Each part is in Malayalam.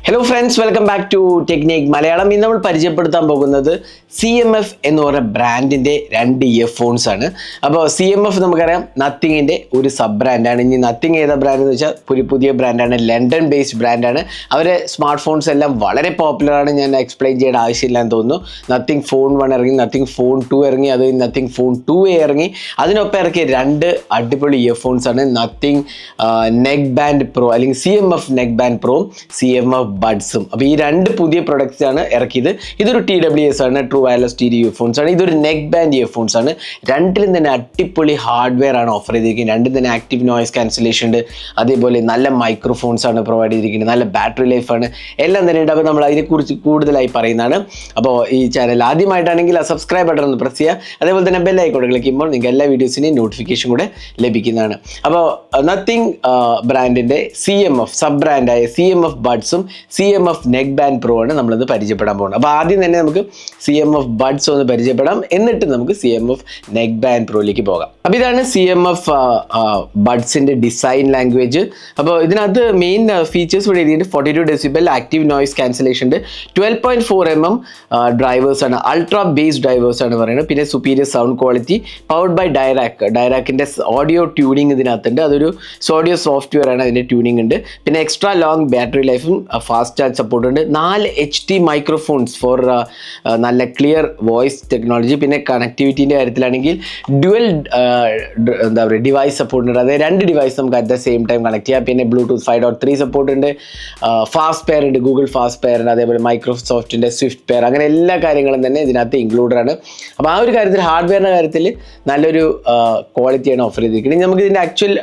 Hello friends, welcome back to Technique Malayalam. ഇന്ന് നമ്മൾ പരിചയപ്പെടുത്താൻ പോകുന്നത് CMF എന്ന് പറയുന്ന ബ്രാൻഡിന്റെ രണ്ട് ഇയർഫോൺസ് ആണ്. അപ്പോൾ CMF നമുക്കറിയാം നത്തിങ്ങിന്റെ ഒരു സബ് ബ്രാൻഡാണ്. ഇനി നത്തിങ് ഏതാ ബ്രാൻഡ് എന്ന് വെച്ചാൽ പുതിയ ബ്രാൻഡാണ്, ലണ്ടൻ ബേസ്ഡ് ബ്രാൻഡാണ്. അവരെ സ്മാർട്ട് ഫോൺസ് എല്ലാം വളരെ പോപ്പുലർ ആണ്. ഞാൻ എക്സ്പ്ലെയിൻ ചെയ്യേണ്ട ആവശ്യമില്ല എന്ന് തോന്നുന്നു. നത്തിങ് ഫോൺ 1 ഇറങ്ങി, നത്തിങ് ഫോൺ 2 ഇറങ്ങി, അത് നത്തിങ് ഫോൺ 2A ഇറങ്ങി. അതിനൊപ്പം ഇറക്കിയ രണ്ട് അടിപൊളി ഇയർഫോൺസ് ആണ് നത്തിങ് നെക്ക് ബാൻഡ് പ്രോ അല്ലെങ്കിൽ CMF neck band pro, CMF ബഡ്സും. അപ്പോൾ ഈ രണ്ട് പുതിയ പ്രൊഡക്ട്സ് ആണ് ഇറക്കിയത്. ഇതൊരു TWS ആണ്, ട്രൂ വയർലെസ് സ്റ്റീരിയോ ഇയർഫോൺസ് ആണ്. ഇതൊരു നെക്ക് ബാൻഡ് ഇയർഫോൺസ് ആണ്. രണ്ടിലും തന്നെ അടിപൊളി ഹാർഡ്വെയർ ആണ് ഓഫർ ചെയ്തിരിക്കുന്നത്. രണ്ടും തന്നെ ആക്റ്റീവ് നോയ്സ് ക്യാൻസലേഷൻ ഉണ്ട്, അതേപോലെ നല്ല മൈക്രോഫോൺസ് ആണ് പ്രൊവൈഡ് ചെയ്തിരിക്കുന്നത്, നല്ല ബാറ്ററി ലൈഫാണ്, എല്ലാം തന്നെ ഉണ്ട്. അപ്പോൾ നമ്മൾ അതിനെക്കുറിച്ച് കൂടുതലായി പറയുന്നതാണ്. അപ്പോൾ ഈ ചാനൽ ആദ്യമായിട്ടാണെങ്കിൽ ആ സബ്സ്ക്രൈബ് ബട്ടൺ ഒന്ന് പ്രസ് ചെയ്യുക, അതേപോലെ തന്നെ ബെൽ ഐക്കൺ ക്ലിക്ക് ചെയ്യുമ്പോൾ നിങ്ങൾക്ക് എല്ലാ വീഡിയോസിൻ്റെയും നോട്ടിഫിക്കേഷൻ കൂടെ ലഭിക്കുന്നതാണ്. അപ്പോൾ നത്തിങ് ബ്രാൻഡിൻ്റെ CMF സബ് ബ്രാൻഡായ CMF ബഡ്സും CMF നെക്ക് ബാൻഡ് പ്രോ ആണ് നമ്മളിത് പരിചയപ്പെടാൻ പോകുന്നത്. അപ്പോൾ ആദ്യം തന്നെ നമുക്ക് CMF ബഡ്സ് ഒന്ന് പരിചയപ്പെടാം, എന്നിട്ട് നമുക്ക് CMF നെക്ക് ബാൻഡ് പ്രോയിലേക്ക് പോകാം. അപ്പോൾ ഇതാണ് CMF ബഡ്സിൻ്റെ ഡിസൈൻ ലാംഗ്വേജ്. അപ്പോൾ ഇതിനകത്ത് മെയിൻ ഫീച്ചേഴ്സ് ഇവിടെ എഴുതിയിട്ട് 42 ഡെസിബൽ ആക്റ്റീവ് നോയ്സ് ക്യാൻസലേഷൻ ഉണ്ട്, 12.4 mm ഡ്രൈവേഴ്സ് ആണ്, അൾട്രാ ബേസ് ഡ്രൈവേഴ്സ് ആണ് പറയുന്നത്. പിന്നെ superior sound quality, powered by ഡയറാക്കിൻ്റെ ഓഡിയോ ട്യൂണിങ് ഇതിനകത്തുണ്ട്. അതൊരു ഓഡിയോ സോഫ്റ്റ്വെയർ ആണ്, അതിൻ്റെ ട്യൂണിങ് ഉണ്ട്. പിന്നെ എക്സ്ട്രാ ലോങ് ബാറ്ററി ലൈഫും ഫാസ്റ്റ് ചാർജ് സപ്പോർട്ട് ഉണ്ട്. 4 HT മൈക്രോഫോൺസ് ഫോർ നല്ല ക്ലിയർ വോയിസ് ടെക്നോളജി. പിന്നെ കണക്ടിവിറ്റീൻ്റെ കാര്യത്തിലാണെങ്കിൽ ഡ്യുവൽ എന്താ പറയുക ഡിവൈസ് സപ്പോർട്ട് ഉണ്ട്, അതായത് 2 ഡിവൈസ് നമുക്ക് at the same time connect ചെയ്യാം. പിന്നെ ബ്ലൂടൂത്ത് 5.3 സപ്പോർട്ട് ഉണ്ട്, ഫാസ്റ്റ് പെയർ ഉണ്ട്, ഗൂഗിൾ ഫാസ്റ്റ് പെയർ ഉണ്ട്, അതേപോലെ മൈക്രോസോഫ്റ്റിൻ്റെ സ്വിഫ്റ്റ് പെയർ, അങ്ങനെ എല്ലാ കാര്യങ്ങളും തന്നെ ഇതിനകത്ത് ഇൻക്ലൂഡഡ് ആണ്. അപ്പോൾ ആ ഒരു കാര്യത്തിൽ ഹാർഡ്വെയറിൻ്റെ കാര്യത്തിൽ നല്ലൊരു ക്വാളിറ്റിയാണ് ഓഫർ ചെയ്തിരിക്കുന്നത്. നമുക്ക് ഇതിൻ്റെ ആക്ച്വൽ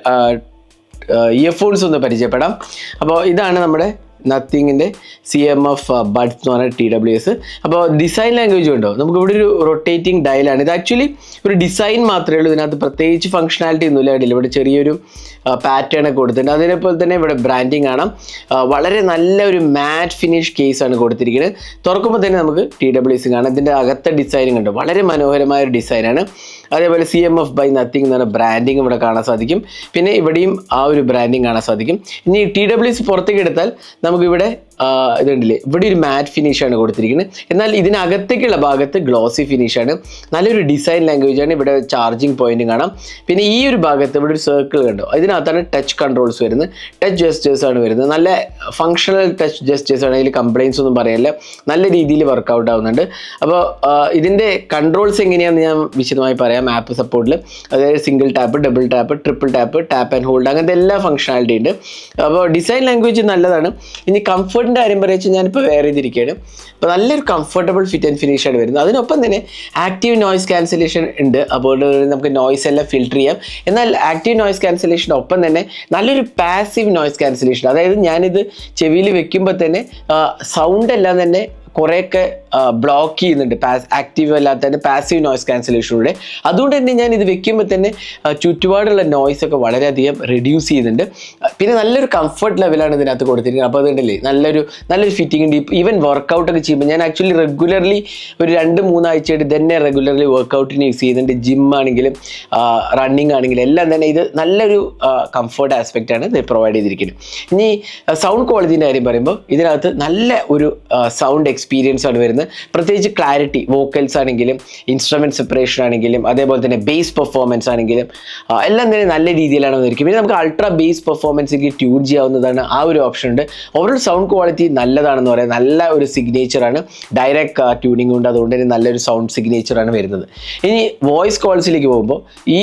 ഇയർഫോൺസ് ഒന്ന് പരിചയപ്പെടാം. അപ്പോൾ ഇതാണ് നമ്മുടെ നത്തിങ്ങിൻ്റെ CMF ബഡ്സ് എന്ന് പറഞ്ഞാൽ TWS. അപ്പോൾ ഡിസൈൻ ലാംഗ്വേജ് ഉണ്ടോ, നമുക്കിവിടെ ഒരു റൊട്ടേറ്റിംഗ് ഡയലാണ്. ഇത് ആക്ച്വലി ഒരു ഡിസൈൻ മാത്രമേ ഉള്ളൂ, ഇതിനകത്ത് പ്രത്യേകിച്ച് ഫംഗ്ഷനാലിറ്റി ഒന്നുമില്ല. ഇടയിൽ ഇവിടെ ചെറിയൊരു പാറ്റേൺ ഒക്കെ കൊടുത്തിട്ടുണ്ട്. അതേപോലെ തന്നെ ഇവിടെ ബ്രാൻഡിങ് കാണാം. വളരെ നല്ലൊരു മാറ്റ് ഫിനിഷ് കേസാണ് കൊടുത്തിരിക്കുന്നത്. തുറക്കുമ്പോൾ തന്നെ നമുക്ക് TWS കാണാം. ഇതിൻ്റെ അകത്തെ ഡിസൈനിങ് ഉണ്ട്, വളരെ മനോഹരമായ ഒരു ഡിസൈനാണ്. അതേപോലെ CMF ബൈ നത്തിങ് എന്ന് പറഞ്ഞ ബ്രാൻഡിങ് ഇവിടെ കാണാൻ സാധിക്കും. പിന്നെ ഇവിടെയും ആ ഒരു ബ്രാൻഡിങ് കാണാൻ സാധിക്കും. ഇനി TWS പുറത്തേക്ക് എടുത്താൽ നമുക്കിവിടെ ഇതുണ്ടല്ലേ, ഇവിടെ ഒരു മാറ്റ് ഫിനിഷാണ് കൊടുത്തിരിക്കുന്നത്. എന്നാൽ ഇതിനകത്തേക്കുള്ള ഭാഗത്ത് ഗ്ലോസി ഫിനിഷാണ്. നല്ലൊരു ഡിസൈൻ ലാംഗ്വേജാണ്. ഇവിടെ ചാർജിങ് പോയിന്റ് കാണാം. പിന്നെ ഈ ഒരു ഭാഗത്ത് ഇവിടെ ഒരു സർക്കിൾ കണ്ടോ, ഇതിനകത്താണ് ടച്ച് കൺട്രോൾസ് വരുന്നത്, ടച്ച് ജസ്റ്റേഴ്സ് ആണ് വരുന്നത്. നല്ല ഫങ്ഷണൽ ടച്ച് ജസ്റ്റേഴ്സ് ആണ്, അതിൽ കംപ്ലയിൻസ് ഒന്നും പറയാനില്ല, നല്ല രീതിയിൽ വർക്കൗട്ട് ആവുന്നുണ്ട്. അപ്പോൾ ഇതിൻ്റെ കൺട്രോൾസ് എങ്ങനെയാണെന്ന് ഞാൻ വിശദമായി പറയാം. ആപ്പ് സപ്പോർട്ടിൽ അതായത് single tap, double tap, triple tap, tap and hold, അങ്ങനത്തെ എല്ലാ ഫംഗ്ഷനാലിറ്റി ഉണ്ട്. അപ്പോൾ ഡിസൈൻ ലാംഗ്വേജ് നല്ലതാണ്. ഇനി കംഫർട്ടിൻ്റെ കാര്യം പറയുക, ഞാനിപ്പോൾ വേറെ ചെയ്തിരിക്കുകയാണ്. അപ്പോൾ നല്ലൊരു കംഫർട്ടബിൾ ഫിറ്റ് ആൻഡ് ഫിനിഷ് ആണ് വരുന്നത്. അതിനൊപ്പം തന്നെ ആക്റ്റീവ് നോയ്സ് ക്യാൻസലേഷൻ ഉണ്ട്, അപ്പോൾ നമുക്ക് നോയ്സ് എല്ലാം ഫിൽട്ടർ ചെയ്യാം. എന്നാൽ ആക്റ്റീവ് നോയ്സ് ക്യാൻസലേഷൻ്റെ ഒപ്പം തന്നെ നല്ലൊരു പാസീവ് നോയ്സ് ക്യാൻസലേഷൻ, അതായത് ഞാനിത് ചെവിയിൽ വെക്കുമ്പോൾ തന്നെ സൗണ്ട് എല്ലാം തന്നെ കുറേയൊക്കെ ബ്ലോക്ക് ചെയ്യുന്നുണ്ട്, ആക്റ്റീവ് അല്ലാത്ത തന്നെ പാസീവ് നോയ്സ് ക്യാൻസലേഷനിലൂടെ. അതുകൊണ്ട് തന്നെ ഞാൻ ഇത് വെക്കുമ്പോൾ തന്നെ ചുറ്റുപാടുള്ള നോയ്സൊക്കെ വളരെയധികം റെഡ്യൂസ് ചെയ്യുന്നുണ്ട്. പിന്നെ നല്ലൊരു കംഫർട്ട് ലെവലാണ് ഇതിനകത്ത് കൊടുത്തിരിക്കുന്നത്. അപ്പോൾ അതുകൊണ്ടല്ലേ നല്ലൊരു ഫിറ്റിംഗ് ഉണ്ട്. ഈവൻ വർക്കൗട്ടൊക്കെ ചെയ്യുമ്പോൾ ഞാൻ ആക്ച്വലി റെഗുലർലി ഒരു 2-3 ആഴ്ചയായിട്ട് തന്നെ റെഗുലർലി വർക്കൗട്ടിന് യൂസ് ചെയ്യുന്നുണ്ട്. ജിം ആണെങ്കിലും റണ്ണിങ് ആണെങ്കിലും എല്ലാം തന്നെ ഇത് നല്ലൊരു കംഫർട്ട് ആസ്പെക്റ്റാണ് ഇത് പ്രൊവൈഡ് ചെയ്തിരിക്കുന്നത്. ഇനി സൗണ്ട് ക്വാളിറ്റീൻ്റെ കാര്യം പറയുമ്പോൾ ഇതിനകത്ത് നല്ല ഒരു സൗണ്ട് എക്സ്പീരിയൻസ് ആണ് വരുന്നത്. പ്രത്യേകിച്ച് ക്ലാരിറ്റി, വോക്കൽസ് ആണെങ്കിലും ഇൻസ്ട്രുമെൻറ്റ് സെപ്പറേഷൻ ആണെങ്കിലും അതേപോലെ തന്നെ ബേസ് പെർഫോമൻസ് ആണെങ്കിലും എല്ലാം തന്നെ നല്ല രീതിയിലാണ് വന്നിരിക്കും. പിന്നെ നമുക്ക് അൾട്രാ ബേസ് പെർഫോമൻസിലേക്ക് ട്യൂൺ ചെയ്യാവുന്നതാണ്, ആ ഒരു ഓപ്ഷൻ ഉണ്ട്. ഓവറോൾ സൗണ്ട് ക്വാളിറ്റി നല്ലതാണെന്ന് പറയാം, നല്ല ഒരു സിഗ്നേച്ചറാണ്, ഡയറക്റ്റ് ട്യൂണിംഗ് ഉണ്ട്, അതുകൊണ്ട് തന്നെ നല്ലൊരു സൗണ്ട് സിഗ്നേച്ചറാണ് വരുന്നത്. ഇനി വോയിസ് കോൾസിലേക്ക് പോകുമ്പോൾ ഈ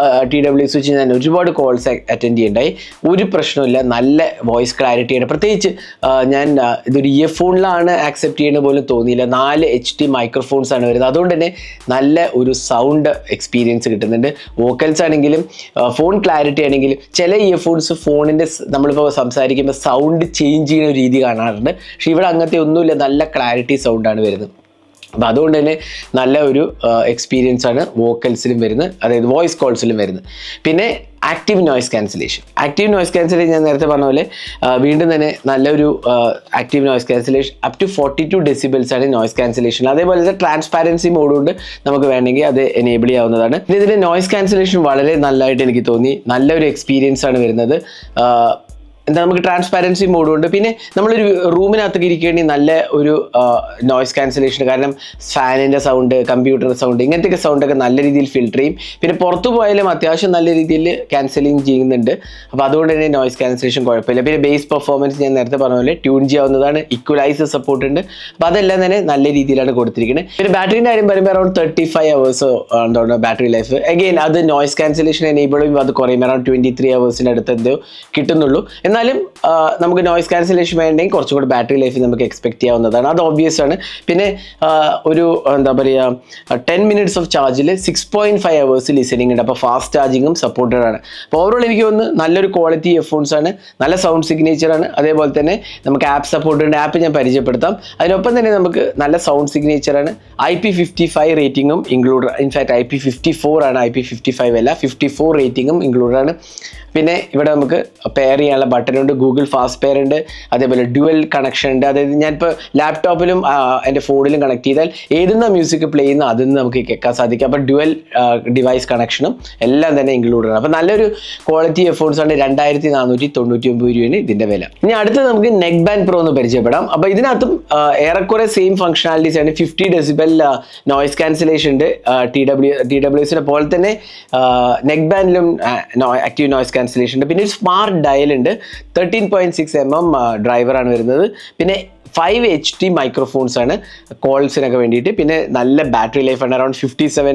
TWS വെച്ച് ഞാൻ ഒരുപാട് കോൾസ് അറ്റൻഡ് ചെയ്യണ്ടായി, ഒരു പ്രശ്നമില്ല, നല്ല വോയിസ് ക്ലാരിറ്റിയാണ്. പ്രത്യേകിച്ച് ഞാൻ ഇതൊരു ഇയർഫോണിലാണ് ആക്സെപ്റ്റ് ചെയ്യുന്ന പോലും തോന്നിയില്ല. 4 HT മൈക്രോഫോൺസ് ആണ് വരുന്നത്, അതുകൊണ്ട് തന്നെ നല്ല ഒരു സൗണ്ട് എക്സ്പീരിയൻസ് കിട്ടുന്നുണ്ട്. വോക്കൽസ് ആണെങ്കിലും ഫോൺ ക്ലാരിറ്റി ആണെങ്കിലും ചില ഇയർഫോൺസ് ഫോണിൻ്റെ നമ്മളിപ്പോൾ സംസാരിക്കുമ്പോൾ സൗണ്ട് ചേഞ്ച് ചെയ്യുന്ന രീതി കാണാറുണ്ട്. പക്ഷേ ഇവിടെ അങ്ങനത്തെ ഒന്നുമില്ല, നല്ല ക്ലാരിറ്റി സൗണ്ടാണ് വരുന്നത്. അപ്പോൾ അതുകൊണ്ട് തന്നെ നല്ല ഒരു എക്സ്പീരിയൻസ് ആണ് വോക്കൽസിലും വരുന്നത്, അതായത് വോയിസ് കോൾസിലും വരുന്നത്. പിന്നെ ആക്റ്റീവ് നോയ്സ് ക്യാൻസലേഷൻ ഞാൻ നേരത്തെ പറഞ്ഞ പോലെ വീണ്ടും തന്നെ നല്ലൊരു active noise cancellation up to 42 decibels ആണ് നോയ്സ് ക്യാൻസലേഷൻ. അതേപോലെ തന്നെ ട്രാൻസ്പാരൻസി മോഡ് കൊണ്ട് നമുക്ക് വേണമെങ്കിൽ അത് എനേബിൾ ചെയ്യാവുന്നതാണ്. പിന്നെ ഇതിൻ്റെ നോയ്സ് ക്യാൻസലേഷൻ വളരെ നല്ലതായിട്ട് എനിക്ക് തോന്നി, നല്ലൊരു എക്സ്പീരിയൻസ് ആണ് വരുന്നത്. എന്താ നമുക്ക് ട്രാൻസ്പാരൻസി മോഡും ഉണ്ട്. പിന്നെ നമ്മളൊരു റൂമിനകത്തേക്ക് ഇരിക്കുകയാണെങ്കിൽ നല്ല ഒരു നോയ്സ് ക്യാൻസലേഷൻ, കാരണം ഫാനിൻ്റെ സൗണ്ട്, കമ്പ്യൂട്ടറിൻ്റെ സൗണ്ട്, ഇങ്ങനത്തെയൊക്കെ സൗണ്ടൊക്കെ നല്ല രീതിയിൽ ഫിൽട്ടർ ചെയ്യും. പിന്നെ പുറത്തു പോയാലും അത്യാവശ്യം നല്ല രീതിയിൽ ക്യാൻസലിങ് ചെയ്യുന്നുണ്ട്. അപ്പോൾ അതുകൊണ്ട് തന്നെ നോയ്സ് ക്യാൻസലേഷൻ കുഴപ്പമില്ല. പിന്നെ ബേസ് പെർഫോമൻസ് ഞാൻ നേരത്തെ പറഞ്ഞ പോലെ ട്യൂൺ ചെയ്യാവുന്നതാണ്. ഇക്വലൈസർ സപ്പോർട്ട് ഉണ്ട്. അപ്പോൾ അതെല്ലാം തന്നെ നല്ല രീതിയിലാണ് കൊടുത്തിരിക്കുന്നത്. പിന്നെ ബാറ്ററിൻ്റെ കാര്യം പറയുമ്പോൾ അറൗണ്ട് 35 hours എന്താണ് ബാറ്ററി ലൈഫ്. അഗെയിൻ അത് നോയ്സ് ക്യാൻസലേഷൻ എനേബിൾ ചെയ്യുമ്പോൾ അത് കുറയും. അറൗണ്ട് 23 hours അടുത്ത് എന്തോ കിട്ടുന്നുള്ളൂ. എന്നാലും നമുക്ക് നോയ്സ് ക്യാൻസലേഷൻ വേണ്ടെങ്കിൽ കുറച്ചും കൂടി ബാറ്ററി ലൈഫ് നമുക്ക് എക്സ്പെക്ട് ചെയ്യാവുന്നതാണ്. അത് ഓബ്വിയസ് ആണ്. പിന്നെ ഒരു എന്താ പറയുക 10 minutes ഓഫ് ചാർജിൽ 6.5 hours ലിസണിങ് ഉണ്ട്. അപ്പോൾ ഫാസ്റ്റ് ചാർജിങ്ങും സപ്പോർട്ടഡ് ആണ്. അപ്പോൾ ഓവറോൾ എനിക്ക് തോന്നുന്നു നല്ലൊരു ക്വാളിറ്റി ഇയർഫോൺസ് ആണ്, നല്ല സൗണ്ട് സിഗ്നേച്ചർ ആണ്. അതേപോലെ തന്നെ നമുക്ക് ആപ്പ് സപ്പോർട്ട് ഉണ്ട്. ആപ്പ് ഞാൻ പരിചയപ്പെടുത്താം. അതിനൊപ്പം തന്നെ നമുക്ക് നല്ല സൗണ്ട് സിഗ്നേച്ചർ ആണ്. IP55 റേറ്റിംഗും ഇൻക്ലൂഡ്, ഇൻഫാക്ട് IP54 ആണ്, IP55 അല്ല, 54 റേറ്റിംഗും ഇൻക്ലൂഡ് ആണ്. പിന്നെ ഇവിടെ നമുക്ക് പെയർ ചെയ്യാനുള്ള ബട്ടൺ ഉണ്ട്, ഗൂഗിൾ ഫാസ്റ്റ് പെയർ ഉണ്ട്, അതേപോലെ ഡ്യുവൽ കണക്ഷൻ ഉണ്ട്. അതായത് ഞാനിപ്പോൾ ലാപ്ടോപ്പിലും എൻ്റെ ഫോണിലും കണക്ട് ചെയ്താൽ ഏതെന്ന മ്യൂസിക് പ്ലേ ചെയ്യുന്ന അതിൽ നിന്ന് നമുക്ക് കേൾക്കാൻ സാധിക്കും. അപ്പോൾ ഡ്യുവൽ ഡിവൈസ് കണക്ഷനും എല്ലാം തന്നെ ഇൻക്ലൂഡഡ് ആണ്. അപ്പോൾ നല്ലൊരു ക്വാളിറ്റി ഇയർഫോൺസ് ആണ്. 2499 രൂപയാണ് ഇതിൻ്റെ വില. ഇനി അടുത്ത് നമുക്ക് നെക്ക് ബാൻഡ് പ്രോ എന്ന് പരിചയപ്പെടാം. അപ്പോൾ ഇതിനകത്തും ഏറെക്കുറെ സെയിം ഫംഗ്ഷനാലിറ്റീസ് ആണ്. 50 decibel നോയ്സ് ക്യാൻസലേഷൻ ഉണ്ട്. TWSനെ പോലെ തന്നെ നെക്ക് ബാൻഡിലും ആക്റ്റീവ് നോയ്സ് ക്യാൻസലേഷൻ ഉണ്ട്. പിന്നെ ഒരു സ്മാർട്ട് ഡയൽ ഉണ്ട്. 13.6 mm ഡ്രൈവറാണ് വരുന്നത്. പിന്നെ 5 HT മൈക്രോഫോൺസ് ആണ് കോൾസിനൊക്കെ വേണ്ടിയിട്ട്. പിന്നെ നല്ല ബാറ്ററി ലൈഫ് ആണ്. അറൗണ്ട് 57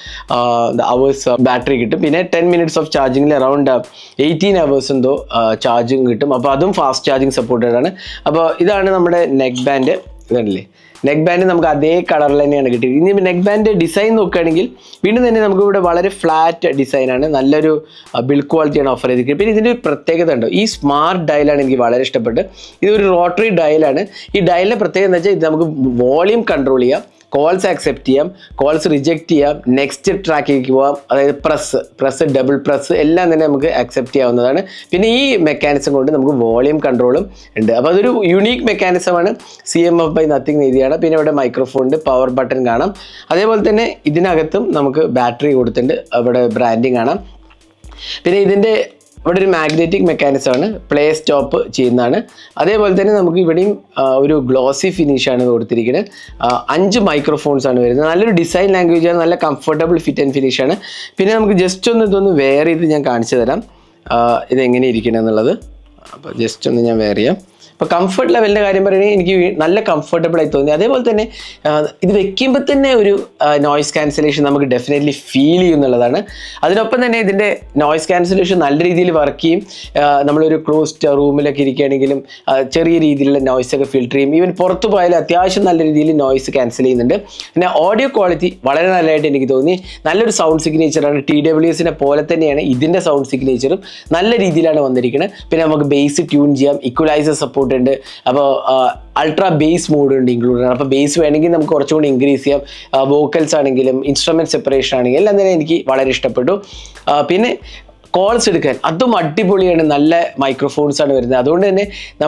hours ബാറ്ററി കിട്ടും. പിന്നെ 10 minutes ഓഫ് ചാർജിങ്ങിൽ അറൗണ്ട് 18 hours എന്തോ ചാർജിങ് കിട്ടും. അപ്പോൾ അതും ഫാസ്റ്റ് ചാർജിങ് സപ്പോർട്ടഡ് ആണ്. അപ്പോൾ ഇതാണ് നമ്മുടെ നെക്ക് ബാൻഡ്. ഇതല്ലേ നെക്ക് ബാൻഡ് നമുക്ക് അതേ കളറിൽ തന്നെയാണ് കിട്ടിയത്. ഇനി നെക്ക് ബാൻഡ് ഡിസൈൻ നോക്കുകയാണെങ്കിൽ വീണ്ടും തന്നെ നമുക്ക് ഇവിടെ വളരെ ഫ്ലാറ്റ് ഡിസൈനാണ്, നല്ലൊരു ബിൽഡ് ക്വാളിറ്റിയാണ് ഓഫർ ചെയ്തിരിക്കുന്നത്. പിന്നെ ഇതിൻ്റെ ഒരു പ്രത്യേകത ഉണ്ടോ, ഈ സ്മാർട്ട് ഡയലാണ് എനിക്ക് വളരെ ഇഷ്ടപ്പെട്ടത്. ഇതൊരു റോട്ടറി ഡയലാണ്. ഈ ഡയലിൻ്റെ പ്രത്യേകത എന്ന് വെച്ചാൽ ഇത് നമുക്ക് വോളിയം കൺട്രോൾ ചെയ്യാം, കോൾസ് ആക്സെപ്റ്റ് ചെയ്യാം, കോൾസ് റിജക്റ്റ് ചെയ്യാം, നെക്സ്റ്റ് ട്രാക്കിലേക്ക് പോകാം. അതായത് പ്രസ് ഡബിൾ പ്രസ് എല്ലാം തന്നെ നമുക്ക് ആക്സെപ്റ്റ് ചെയ്യാവുന്നതാണ്. പിന്നെ ഈ മെക്കാനിസം കൊണ്ട് നമുക്ക് വോളിയം കൺട്രോളും ഉണ്ട്. അപ്പോൾ അതൊരു യുണീക്ക് മെക്കാനിസമാണ്. CMF by Nothing എഴുതിയാണ്. പിന്നെ ഇവിടെ മൈക്രോഫോൺ ഉണ്ട്, പവർ ബട്ടൺ കാണാം. അതേപോലെ തന്നെ ഇതിനകത്തും നമുക്ക് ബാറ്ററി കൊടുത്തിട്ടുണ്ട്, അവിടെ ബ്രാൻഡിങ് കാണാം. പിന്നെ ഇതിൻ്റെ ഇവിടെ ഒരു മാഗ്നറ്റിക് മെക്കാനിസമാണ്, പ്ലേ സ്റ്റോപ്പ് ചെയ്യുന്നതാണ്. അതേപോലെ തന്നെ നമുക്ക് ഇവിടെയും ഒരു ഗ്ലോസി ഫിനിഷാണ് കൊടുത്തിരിക്കുന്നത്. 5 മൈക്രോഫോൺസ് ആണ് വരുന്നത്. നല്ലൊരു ഡിസൈൻ ലാംഗ്വേജ് ആണ്, നല്ല കംഫർട്ടബിൾ ഫിറ്റ് ആൻഡ് ഫിനിഷാണ്. പിന്നെ നമുക്ക് ജസ്റ്റ് ഒന്ന് ഇതൊന്ന് വെയർ ചെയ്ത് ഞാൻ കാണിച്ചു തരാം ഇതെങ്ങനെ ഇരിക്കണം എന്നുള്ളത്. അപ്പോൾ ജസ്റ്റ് ഒന്ന് ഞാൻ വെയർ ചെയ്യാം. അപ്പോൾ കംഫർട്ട് ലെവലിൻ്റെ കാര്യം പറയുകയാണെങ്കിൽ എനിക്ക് നല്ല കംഫർട്ടബിളായി തോന്നി. അതേപോലെ തന്നെ ഇത് വെക്കുമ്പോൾ തന്നെ ഒരു നോയ്സ് ക്യാൻസലേഷൻ നമുക്ക് ഡെഫിനറ്റ്ലി ഫീൽ ചെയ്യുന്നുള്ളതാണ്. അതിനൊപ്പം തന്നെ ഇതിൻ്റെ നോയ്സ് ക്യാൻസലേഷൻ നല്ല രീതിയിൽ വർക്ക് ചെയ്യും. നമ്മളൊരു ക്ലോസ്ഡ് റൂമിലൊക്കെ ഇരിക്കുകയാണെങ്കിലും ചെറിയ രീതിയിലുള്ള നോയ്സൊക്കെ ഫിൽട്ടർ ചെയ്യും. ഈവൻ പുറത്ത് പോയാലും അത്യാവശ്യം നല്ല രീതിയിൽ നോയ്സ് ക്യാൻസൽ ചെയ്യുന്നുണ്ട്. പിന്നെ ഓഡിയോ ക്വാളിറ്റി വളരെ നല്ലതായിട്ട് എനിക്ക് തോന്നി. നല്ലൊരു സൗണ്ട് സിഗ്നേച്ചറാണ്. TWSനെ പോലെ തന്നെയാണ് ഇതിൻ്റെ സൗണ്ട് സിഗ്നേച്ചറും നല്ല രീതിയിലാണ് വന്നിരിക്കുന്നത്. പിന്നെ നമുക്ക് ബേസ് ട്യൂൺ ചെയ്യാം, ഇക്വലൈസർ സപ്പോർട്ട് ഉണ്ട്. അപ്പോൾ അൾട്രാ ബേസ് മോഡ് ഉണ്ട് ഇൻക്ലൂഡ് ആണ്. അപ്പോൾ ബേസ് വേണമെങ്കിൽ നമുക്ക് കുറച്ചുകൂടി ഇൻക്രീസ് ചെയ്യാം. വോക്കൽസ് ആണെങ്കിലും ഇൻസ്ട്രുമെൻറ്റ് സെപ്പറേഷൻ ആണെങ്കിലും എല്ലാം തന്നെ എനിക്ക് വളരെ ഇഷ്ടപ്പെട്ടു. പിന്നെ കോൾസ് എടുക്കാൻ അതും അടിപൊളിയാണ്. നല്ല മൈക്രോഫോൺസ് ആണ് വരുന്നത്. അതുകൊണ്ട് തന്നെ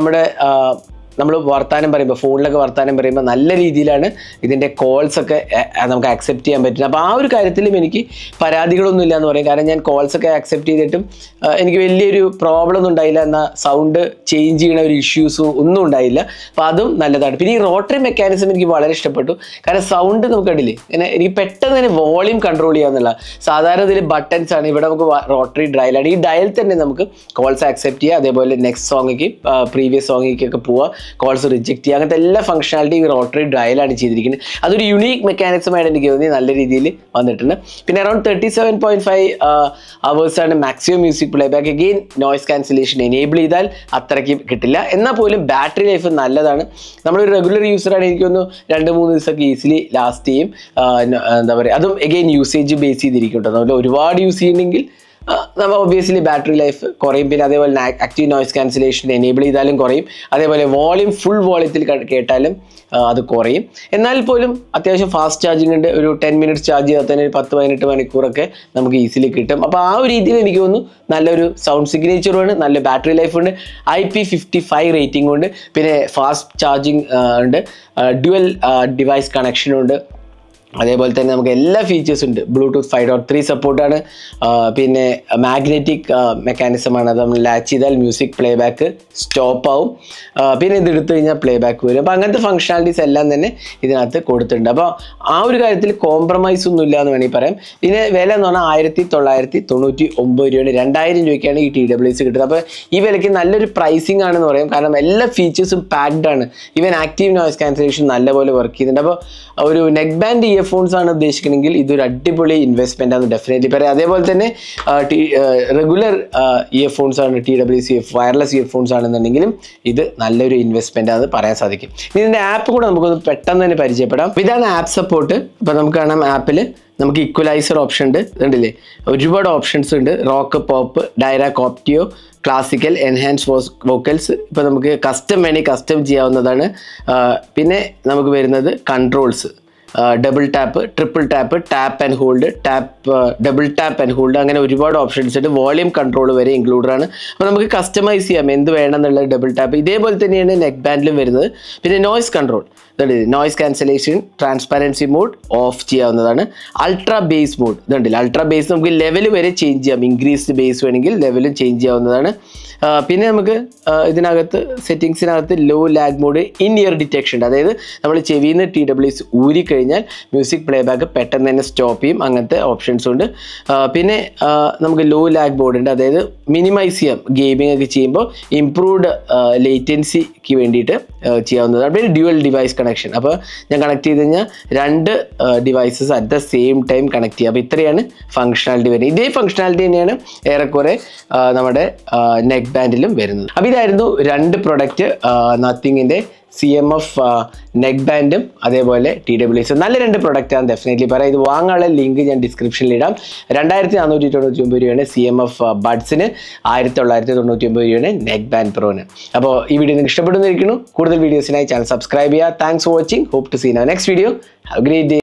നമ്മൾ വർത്താനം പറയുമ്പോൾ, ഫോണിലൊക്കെ വർത്താനം പറയുമ്പോൾ നല്ല രീതിയിലാണ് ഇതിൻ്റെ കോൾസൊക്കെ നമുക്ക് ആക്സെപ്റ്റ് ചെയ്യാൻ പറ്റുന്നത്. അപ്പോൾ ആ ഒരു കാര്യത്തിലും എനിക്ക് പരാതികളൊന്നും ഇല്ല എന്ന് പറയും. കാരണം ഞാൻ കോൾസൊക്കെ ആക്സെപ്റ്റ് ചെയ്തിട്ടും എനിക്ക് വലിയൊരു പ്രോബ്ലം ഒന്നും ഉണ്ടായില്ല. എന്നാൽ സൗണ്ട് ചേഞ്ച് ചെയ്യുന്ന ഒരു ഇഷ്യൂസും ഒന്നും ഉണ്ടായില്ല. അപ്പോൾ അതും നല്ലതാണ്. പിന്നെ ഈ റോട്ടറി മെക്കാനിസം എനിക്ക് വളരെ ഇഷ്ടപ്പെട്ടു. കാരണം സൗണ്ട് നമുക്ക് കണ്ടില്ലേ, ഇങ്ങനെ എനിക്ക് പെട്ടെന്ന് തന്നെ വോളിയം കൺട്രോൾ ചെയ്യാന്നുള്ള. സാധാരണ ഇതിൽ ബട്ടൺസ് ആണ്, ഇവിടെ നമുക്ക് റോട്ടറി ഡയലാണ്. ഈ ഡയൽ തന്നെ നമുക്ക് കോൾസ് ആക്സെപ്റ്റ് ചെയ്യുക, അതേപോലെ നെക്സ്റ്റ് സോങ്ങിക്ക് പ്രീവിയസ് സോങ്ങിക്കൊക്കെ പോവുക, കോൾസ് റിജക്റ്റ് ചെയ്യുക, അങ്ങനത്തെ എല്ലാ ഫംഗ്ഷനാലിറ്റി ഈ റോട്ടറി ഡയലാണ് ചെയ്തിരിക്കുന്നത്. അതൊരു യുണീക്ക് മെക്കാനിസമായിട്ട് എനിക്ക് തോന്നി നല്ല രീതിയിൽ വന്നിട്ടുണ്ട്. പിന്നെ അറൗണ്ട് 37.5 hours ആണ് maximum music play back. Again noise cancellation enable ചെയ്താൽ അത്രയ്ക്ക് കിട്ടില്ല. എന്നാൽ പോലും ബാറ്ററി ലൈഫ് നല്ലതാണ്. നമ്മളൊരു റെഗുലർ യൂസറാണ്, എനിക്കൊന്ന് 2-3 ദിവസമൊക്കെ ഈസിലി ലാസ്റ്റ് ചെയ്യും. എന്താ പറയുക, അതും അഗെയിൻ യൂസേജ് ബേസ് ചെയ്തിരിക്കും കേട്ടോ. നമ്മൾ ഒരുപാട് യൂസ് ചെയ്യുന്നെങ്കിൽ നമ്മൾ ഒബ്വിയസ്ലി ബാറ്ററി ലൈഫ് കുറയും. പിന്നെ അതേപോലെ ആക്റ്റീവ് നോയ്സ് ക്യാൻസലേഷൻ എനേബിൾ ചെയ്താലും കുറയും. അതേപോലെ വോളിയം ഫുൾ വോളിയത്തിൽ കേട്ടാലും അത് കുറയും. എന്നാൽ പോലും അത്യാവശ്യം ഫാസ്റ്റ് ചാർജിങ് ഉണ്ട്. ഒരു 10 minutes ചാർജ് ചെയ്താൽ തന്നെ 10-18 മണിക്കൂറൊക്കെ നമുക്ക് ഈസിലി കിട്ടും. അപ്പോൾ ആ ഒരു രീതിയിൽ എനിക്ക് തോന്നുന്നു നല്ലൊരു സൗണ്ട് സിഗ്നേച്ചറുമാണ്, നല്ല ബാറ്ററി ലൈഫ് ഉണ്ട്, IP55 റേറ്റിംഗ് ഉണ്ട്, പിന്നെ ഫാസ്റ്റ് ചാർജിങ് ഉണ്ട്, ഡ്യുവൽ ഡിവൈസ് കണക്ഷനും ഉണ്ട്. അതേപോലെ തന്നെ നമുക്ക് എല്ലാ ഫീച്ചേഴ്സും ഉണ്ട്. ബ്ലൂടൂത്ത് 5.3 സപ്പോർട്ടാണ്, പിന്നെ മാഗ്നറ്റിക് മെക്കാനിസമാണ്. അത് നമ്മൾ ലാച്ച് ചെയ്താൽ മ്യൂസിക് പ്ലേ ബാക്ക് സ്റ്റോപ്പ് ആവും, പിന്നെ ഇത് എടുത്തു കഴിഞ്ഞാൽ പ്ലേ ബാക്ക് വരും. അപ്പോൾ അങ്ങനത്തെ ഫംഗ്ഷനാലിറ്റീസ് എല്ലാം തന്നെ ഇതിനകത്ത് കൊടുത്തിട്ടുണ്ട്. അപ്പോൾ ആ ഒരു കാര്യത്തിൽ കോംപ്രമൈസ് ഒന്നും ഇല്ല എന്ന് വേണമെങ്കിൽ പറയാം. ഇതിന് വില എന്ന് പറഞ്ഞാൽ 1999 രൂപയാണ്, 2000 രൂപയ്ക്കാണ് ഈ TWS കിട്ടുന്നത്. അപ്പോൾ ഈ വിലയ്ക്ക് നല്ലൊരു പ്രൈസിങ് ആണെന്ന് പറയാം, കാരണം എല്ലാ ഫീച്ചേഴ്സും പാക്ഡ് ആണ്. ഈവൻ ആക്റ്റീവ് നോയ്സ് ക്യാൻസലേഷൻ നല്ലപോലെ വർക്ക് ചെയ്യുന്നുണ്ട്. അപ്പോൾ ഒരു നെക്ക് ബാൻഡ് ഇയർഫോൺസ് ആണ് ഉദ്ദേശിക്കണമെങ്കിൽ ഇതൊരു അടിപൊളി ഇൻവെസ്റ്റ്മെന്റ് ആണ് ഡെഫിനറ്റ്ലി പറയാം. അതേപോലെ തന്നെ റെഗുലർ ഇയർഫോൺസ് ആണ് TWS വയർലെസ് ഇയർഫോൺസ് ആണെന്നുണ്ടെങ്കിലും ഇത് നല്ലൊരു ഇൻവെസ്റ്റ്മെന്റ് ആണെന്ന് പറയാൻ സാധിക്കും. ഇതിന്റെ ആപ്പ് കൂടെ നമുക്കൊന്ന് പെട്ടെന്ന് തന്നെ പരിചയപ്പെടാം. ഇതാണ് ആപ്പ് സപ്പോർട്ട്. അപ്പോൾ നമുക്ക് കാണാം ആപ്പിൽ നമുക്ക് ഇക്വലൈസർ ഓപ്ഷൻ ഉണ്ട്, കണ്ടില്ലേ, ഒരുപാട് ഓപ്ഷൻസ് ഉണ്ട്. റോക്ക്, പോപ്പ്, ഡയറാക്, ഓപ്റ്റിയോ, ക്ലാസിക്കൽ, എൻഹാൻസ് വോക്കൽസ്. ഇപ്പോൾ നമുക്ക് കസ്റ്റം വേണമെങ്കിൽ കസ്റ്റം ചെയ്യാവുന്നതാണ്. പിന്നെ നമുക്ക് വരുന്നത് controls, double tap, triple tap, tap and hold, double tap and hold, അങ്ങനെ ഒരുപാട് ഓപ്ഷൻസ് ഉണ്ട്. വോളിയം കൺട്രോൾ വരെ ഇൻക്ലൂഡഡ് ആണ്. അപ്പോൾ നമുക്ക് കസ്റ്റമൈസ് ചെയ്യാം എന്ത് വേണമെന്നുള്ളത്. ഡബിൾ ടാപ്പ് ഇതേപോലെ തന്നെയാണ് നെക്ക് ബാൻഡിലും വരുന്നത്. പിന്നെ noise control, noise cancellation, transparency mode off ചെയ്യാവുന്നതാണ്. അൾട്രാ ബേസ് മോഡ് ഇതുണ്ടല്ലോ, അൾട്രാ ബേസ് നമുക്ക് ലെവൽ വരെ ചേഞ്ച് ചെയ്യാം. ഇൻക്രീസ്ഡ് ബേസ് വേണമെങ്കിൽ ലെവലും ചേഞ്ച് ചെയ്യാവുന്നതാണ്. പിന്നെ നമുക്ക് ഇതിനകത്ത് സെറ്റിങ്സിനകത്ത് low lag mode, in ear detection ഉണ്ട്. അതായത് നമ്മൾ ചെവിയിൽ നിന്ന് TWS ഊരിക്കഴിഞ്ഞാൽ മ്യൂസിക് പ്ലേ ബാക്ക് പെട്ടെന്ന് തന്നെ സ്റ്റോപ്പ് ചെയ്യും. അങ്ങനത്തെ ഓപ്ഷൻസ് ഉണ്ട്. പിന്നെ നമുക്ക് ലോ ലാഗ് മോഡ് ഉണ്ട്, അതായത് മിനിമൈസ് ചെയ്യാം ഗെയിമിംഗ് ഒക്കെ ചെയ്യുമ്പോൾ. ഇംപ്രൂവ്ഡ് ലേറ്റൻസിക്ക് വേണ്ടിയിട്ട് ചെയ്യാവുന്നതാണ്. പിന്നെ ഡ്യുവൽ ഡിവൈസ് കണക്ഷൻ, അപ്പോൾ ഞാൻ കണക്ട് ചെയ്ത് കഴിഞ്ഞാൽ 2 devices at the same time connect ചെയ്യുക. അപ്പോൾ ഇത്രയാണ് ഫംഗ്ഷനാലിറ്റി വരുന്നത്. ഇതേ ഫംഗ്ഷനാലിറ്റി തന്നെയാണ് ഏറെക്കുറെ നമ്മുടെ നെക്ക് ബാൻഡിലും വരുന്നത്. അപ്പോൾ ഇതായിരുന്നു 2 പ്രൊഡക്റ്റ്, നത്തിങ്ങിൻ്റെ CMF നെക്ക് ബാൻഡും അതേപോലെ TWS. നല്ല 2 പ്രൊഡക്റ്റാണ് ഡെഫിനറ്റ്ലി പറയാം. ഇത് വാങ്ങാനുള്ള ലിങ്ക് ഞാൻ ഡിസ്ക്രിപ്ഷനിൽ ഇടാം. 2499 രൂപയാണ് CMF ബഡ്സിന്, 1999 രൂപയാണ് നെക്ക് ബാൻഡ് പ്രോന്. അപ്പോൾ ഈ വീഡിയോ നിങ്ങൾക്ക് ഇഷ്ടപ്പെടുന്നിരിക്കുന്നു. കൂടുതൽ വീഡിയോസിനായി ചാനൽ സബ്സ്ക്രൈബ് ചെയ്യുക. Thanks for watching. Hope to see next video. Have a great day.